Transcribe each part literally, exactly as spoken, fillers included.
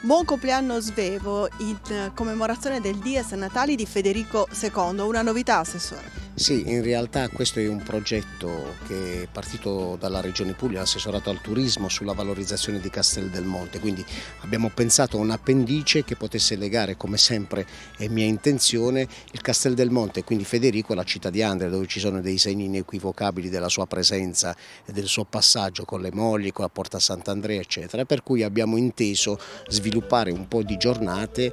Buon compleanno Svevo in commemorazione del Dies Natali di Federico secondo, una novità, Assessore? Sì, in realtà questo è un progetto che è partito dalla Regione Puglia, l'assessorato al turismo sulla valorizzazione di Castel del Monte, quindi abbiamo pensato a un appendice che potesse legare, come sempre è mia intenzione, il Castel del Monte, quindi Federico, alla città di Andria, dove ci sono dei segni inequivocabili della sua presenza e del suo passaggio con le mogli, con la Porta Sant'Andrea, eccetera, per cui abbiamo inteso sviluppare un po' di giornate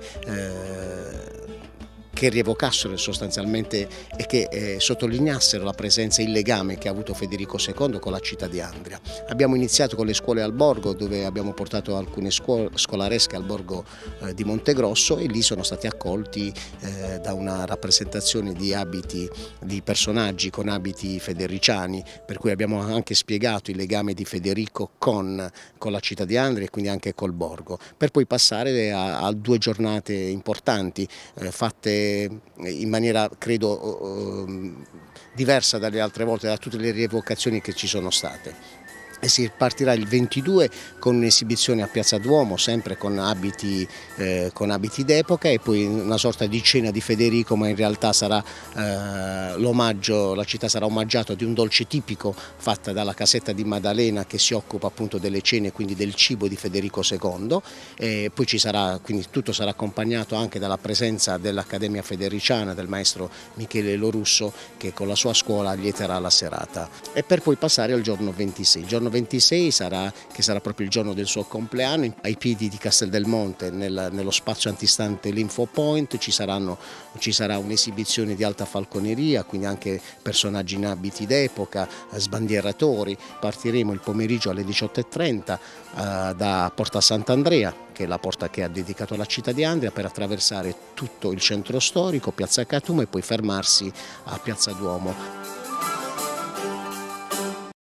eh, che rievocassero sostanzialmente e che eh, sottolineassero la presenza e il legame che ha avuto Federico secondo con la città di Andria. Abbiamo iniziato con le scuole al borgo, dove abbiamo portato alcune scuole scolaresche al borgo eh, di Montegrosso, e lì sono stati accolti eh, da una rappresentazione di abiti di personaggi con abiti federiciani, per cui abbiamo anche spiegato il legame di Federico con, con la città di Andria e quindi anche col borgo, per poi passare a, a due giornate importanti eh, fatte in maniera credo diversa dalle altre volte, da tutte le rievocazioni che ci sono state. E si partirà il ventidue con un'esibizione a Piazza Duomo, sempre con abiti, eh, con abiti d'epoca, e poi una sorta di cena di Federico, ma in realtà sarà eh, l'omaggio, la città sarà omaggiata di un dolce tipico fatta dalla casetta di Maddalena, che si occupa appunto delle cene, quindi del cibo di Federico secondo, e poi ci sarà, quindi tutto sarà accompagnato anche dalla presenza dell'Accademia Federiciana, del maestro Michele Lorusso, che con la sua scuola lieterà la serata, e per poi passare al giorno ventisei. Il giorno ventisei sarà, che sarà proprio il giorno del suo compleanno, ai piedi di Castel del Monte, nel, nello spazio antistante l'Info Point, ci, saranno, ci sarà un'esibizione di alta falconeria, quindi anche personaggi in abiti d'epoca, sbandieratori. Partiremo il pomeriggio alle diciotto e trenta eh, da Porta Sant'Andrea, che è la porta che ha dedicato alla città di Andria, per attraversare tutto il centro storico, Piazza Catumo, e poi fermarsi a Piazza Duomo.